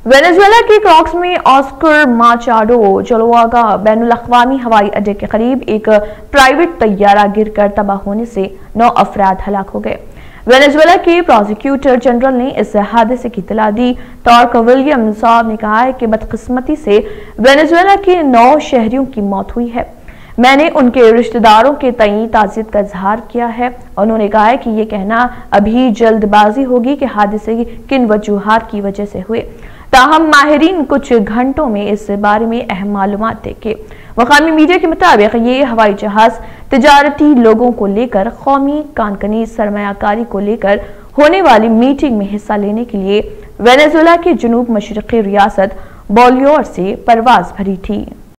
Venezuela के Crocs में Oscar माचाडो चलोआगा बैनुल अक़वामी हवाई अड्डे के करीब एक प्राइवेट तैयारा गिरकर तबाह होने से 9 अफराद हलाक हो गए। वेनेजुएला के प्रोसिक्यूटर जनरल ने इस हादसे की इत्तला दी। टॉर्क विलियम साहब ने कहा है कि बदकिस्मती से वेनेजुएला के 9 शहरियों की मौत हुई है। मैंने उनके रिश्तेदारों के तई ताज़ियत का इजहार किया है। उन्होंने कहा है कि ये कहना अभी जल्दबाजी होगी कि हादसे किन वजूहात की वजह से हुए। ताहम माहिरीन कुछ घंटों में इस बारे में अहम मालूमात देंगे। मकामी मीडिया के मुताबिक ये हवाई जहाज तिजारती लोगों को लेकर कौमी कानकनी सरमायाकारी को लेकर होने वाली मीटिंग में हिस्सा लेने के लिए वेनेजुएला के जनूब मशरक़ी रियासत बोलियोर से परवाज भरी थी।